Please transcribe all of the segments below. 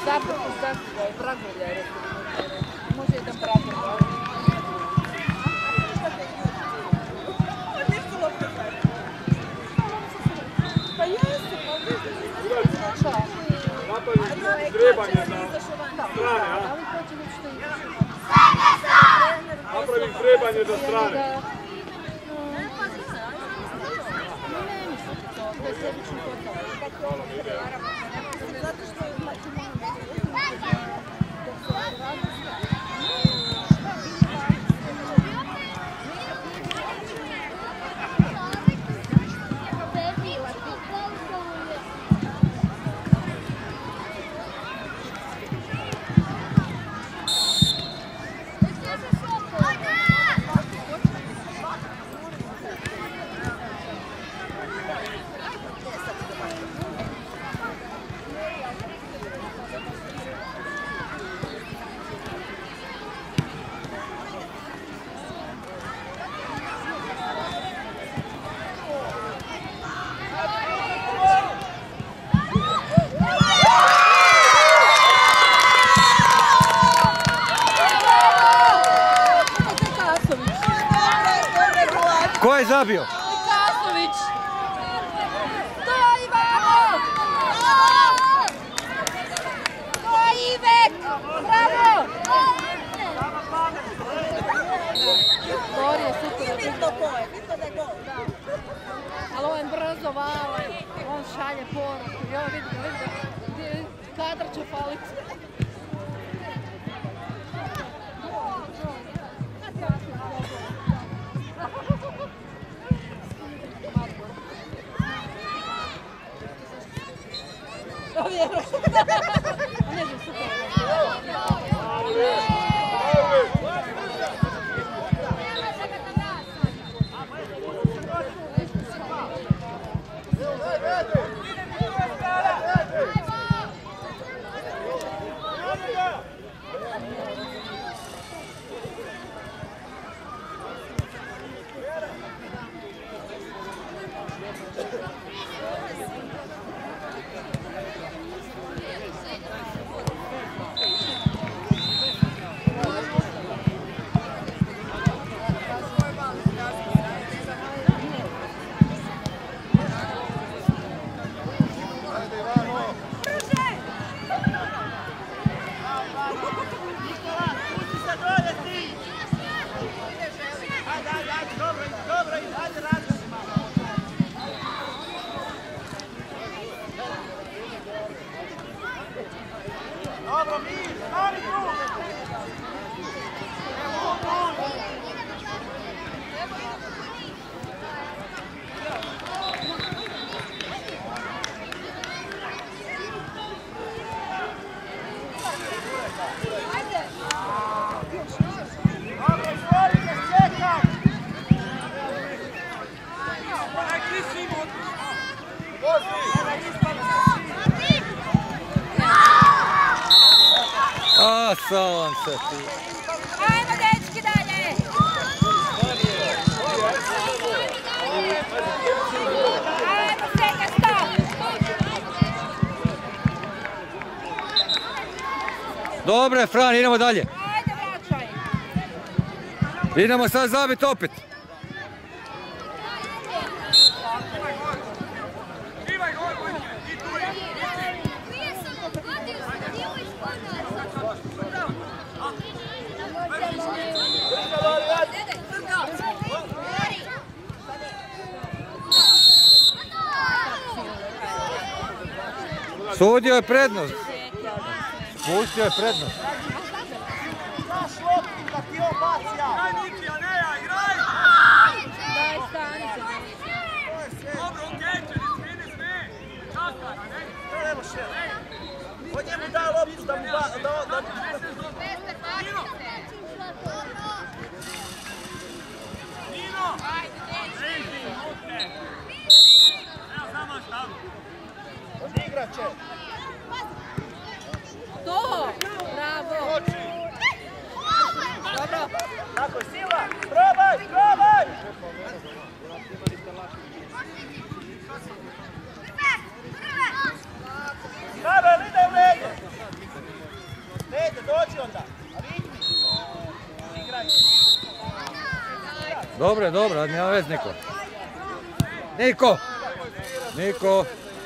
Zapravo je Bragolja, može jedan Bragolja. Pa jesu, pa vidite. Napravim trebanje za strane, a? Napravim trebanje za strane. Ko je zabio? Kasović! To je Ivano! To je Ivek! Bravo! Gori je super. Bitno ko je, bitno da je gol. Ali on je brzo vale, on šalje poruku. Evo vidi, kadar će faliti. A, sunce ti. Ajmo dečki dalje! Ajmo Seka, stop! Dobro je, Fran, idemo dalje. Ajde, vraćaj! Idemo sad zabiti opet. Sudio je prednost. Pustio je prednost. Daj, stani se. On njemu da loptu da mu da... Nino! Odigrat će. To! Bravo! Dobro! Tako je, sila! Probaj, probaj! Pavel, ide u leđe! Dobro, dobro, nema vez niko. Niko! Niko!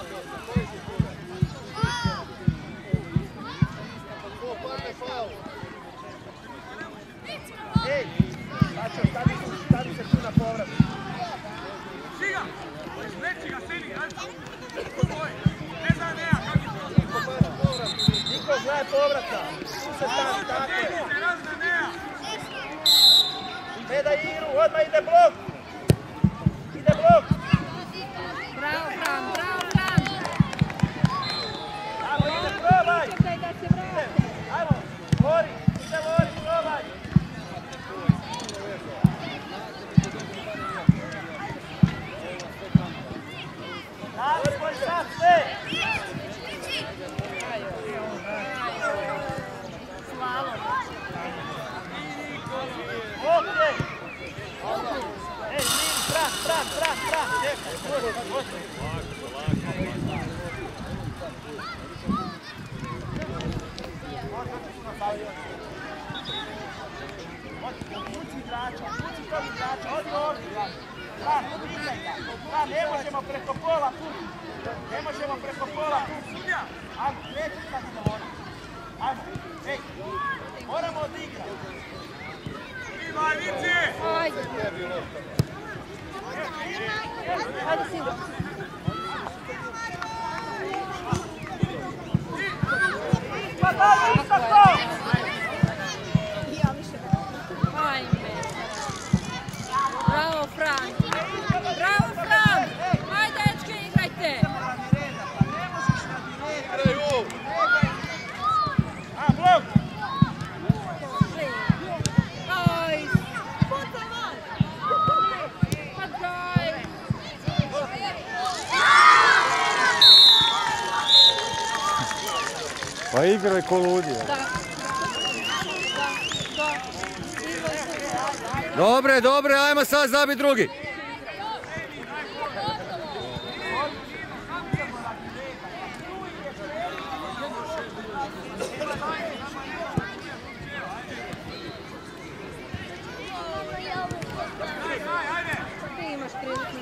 Ej, Sačo, stavi se tu na povrat. Žiga! Leći ga, sedi, ajde! Ne znam, nema, kako je to? Niko zna povrata. Tu se stavi, tako je. Ne da igru, odmah ide blok. Ide blok. Bravo, Fran, bravo, Fran! Ajmo, ide, probaj. Čekaj da se vrati. Ajmo, Lori, ide Lori, probaj. Dali svoj šaf, sve. Slalom. Ovdje. Ej, Fran, čekaj. Ne možemo preko pola tu. Ajmo, neću sad da moram. Ajmo, ej, moramo odigrati. Ajde. Ajde, Sigo. Pa daj, isto to! Ajme. Bravo, Fran. Bravo, Fran. Ajde, dečke, igrajte. A, blok! Aj. Pa daj. Pa igraj ko ludi. Dobre, dobre, ajmo sad zabiti drugi. Ti imaš priliku.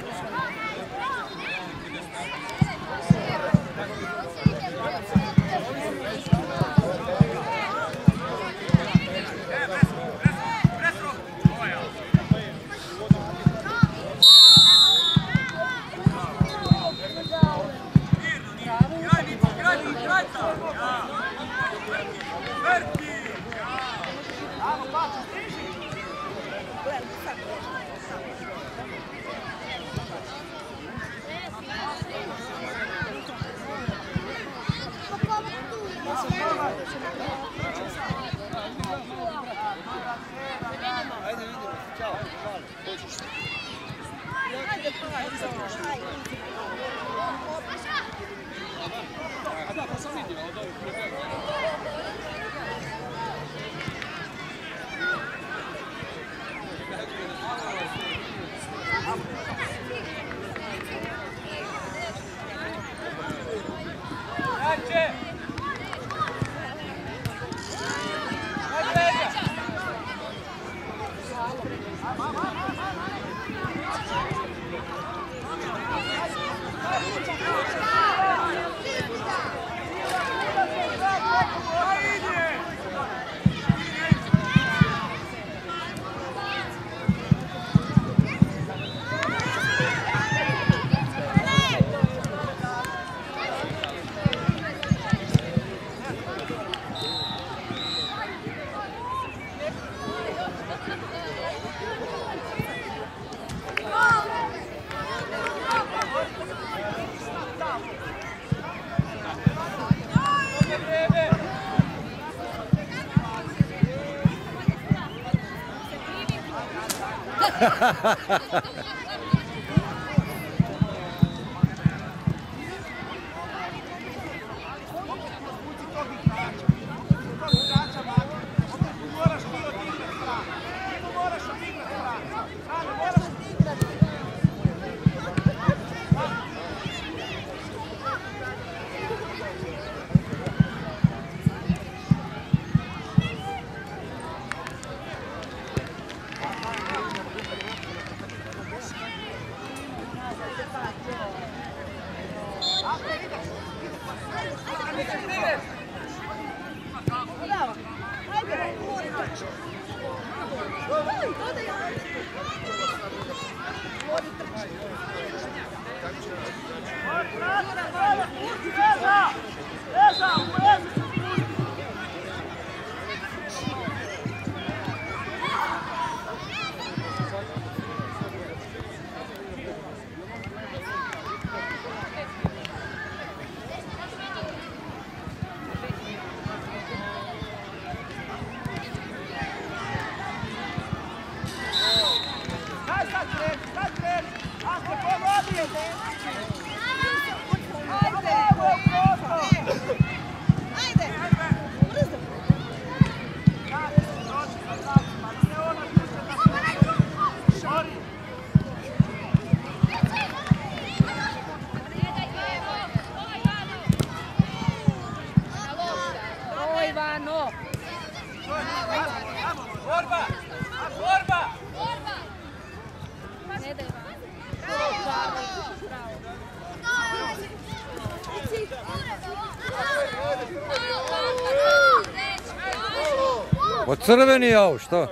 Pa crveni je ovo, šta?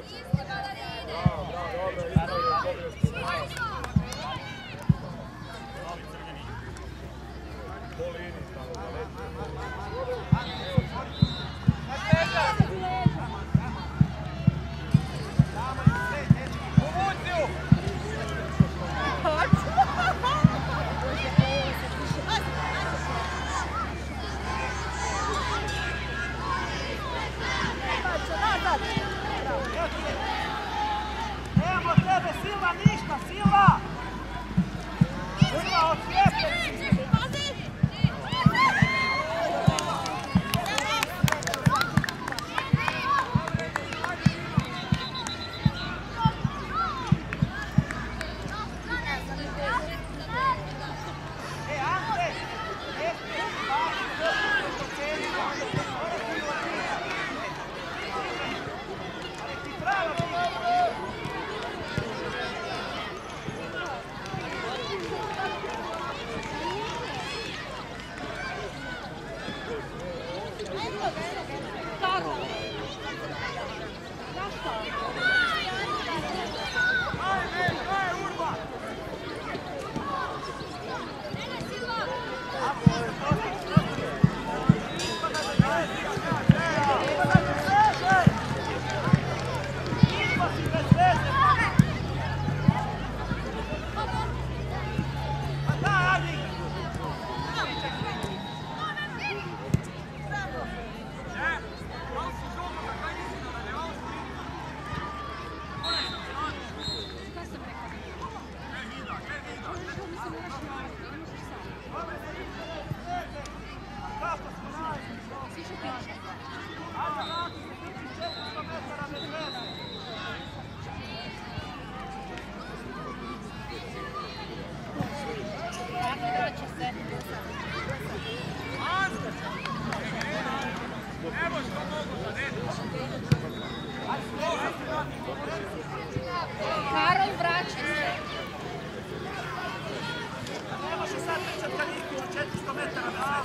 Nemo tebe, Silva, ništa, Silva! Silva, odsvijepi! Karol, vraća se. Ne može sad pričat kad ispio 400 metara na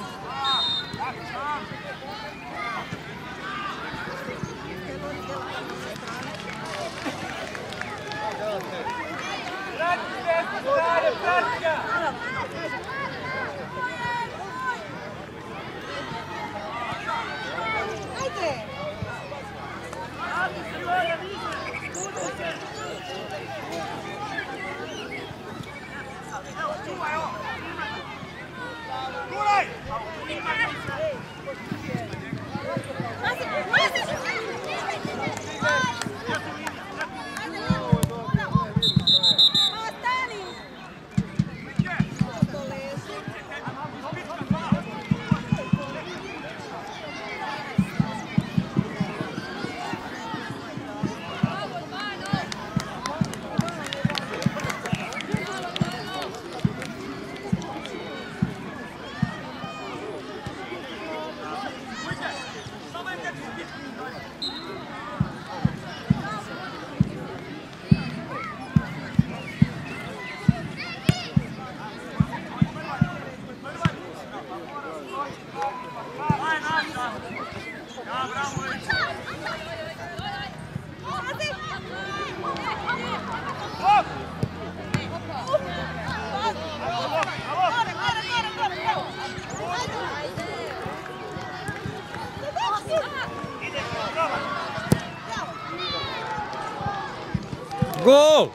Gol!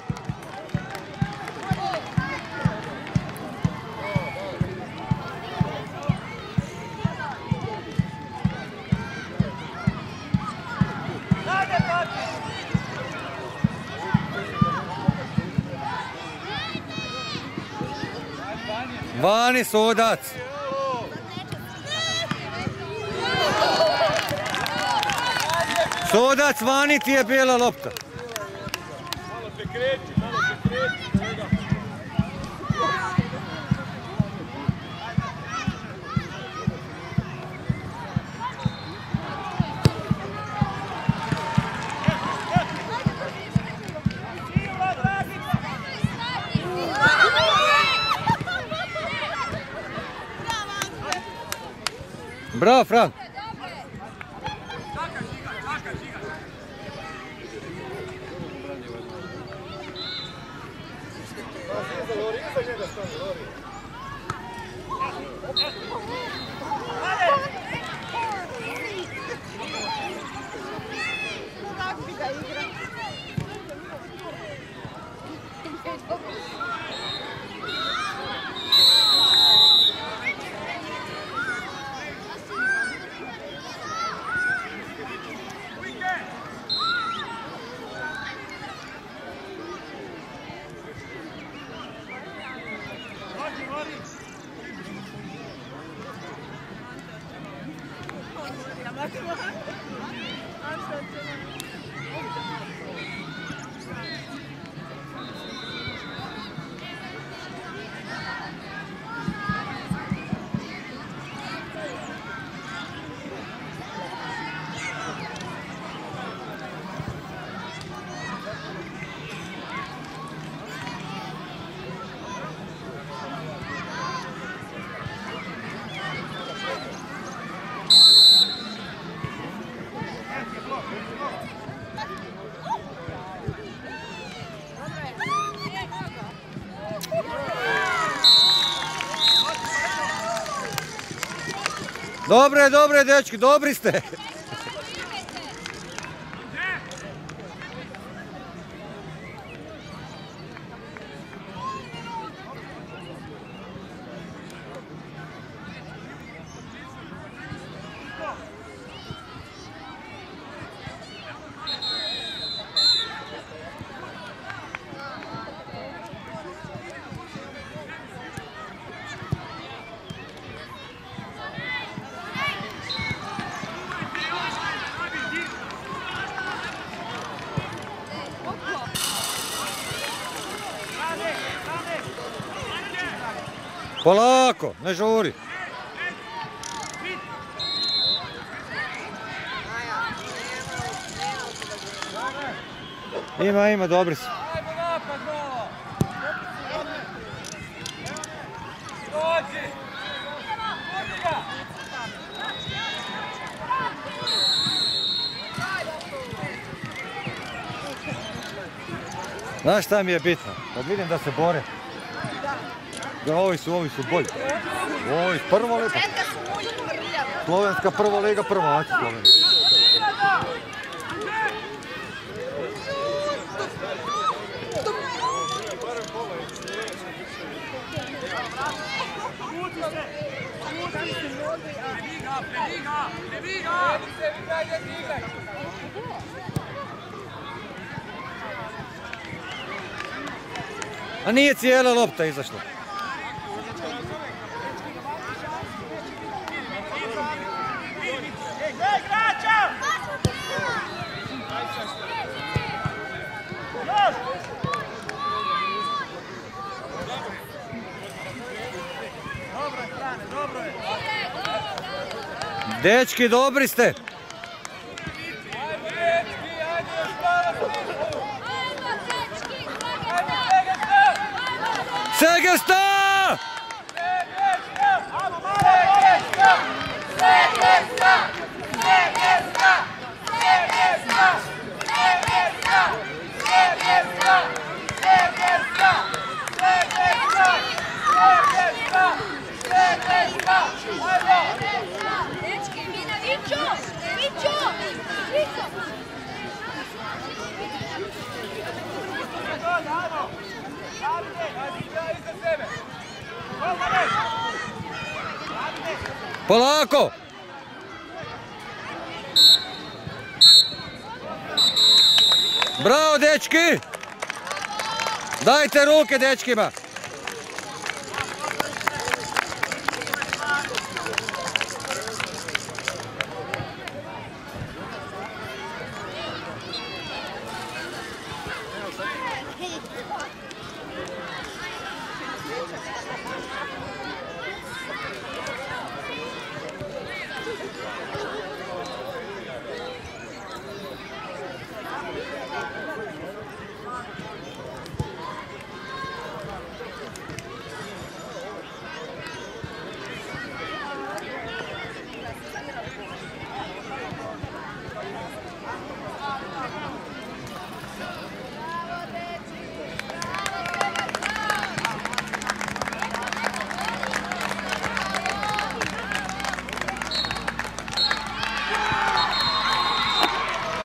Vani Sudac! Sudac, vani ti je bijela lopta. Malo se kreći, kolega. Bravo, Frank! Čakaj, žiga. Dobre, dečki, dobri ste. Polako, ne žuri. Ima, dobri su. Znaš šta mi je bitno? Kad vidim da se bore. Da, ovi su bolji. Ovi prva liga. Slovenska prva liga, prvaci Slovenija. A nije cijela lopta izašla. Dečki, dobri ste. Segesta! Polako! Bravo, dečki! Dajte ruke dečkima!